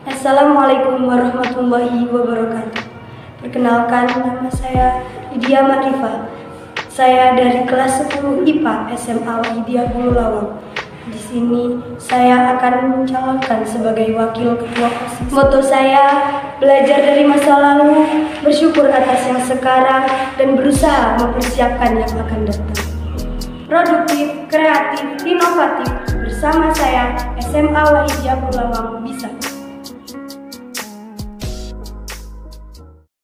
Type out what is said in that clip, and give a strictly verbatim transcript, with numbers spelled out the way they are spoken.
Assalamualaikum warahmatullahi wabarakatuh. Perkenalkan, nama saya Widya Makrifah. Saya dari kelas sepuluh I P A S M A Wahidiyah Bulu Lawang. Di sini saya akan mencalonkan sebagai wakil ketua OSIS. Moto saya, belajar dari masa lalu, bersyukur atas yang sekarang, dan berusaha mempersiapkan yang akan datang. Produktif, kreatif, inovatif, bersama saya S M A Wahidiyah Bulu Lawang bisa.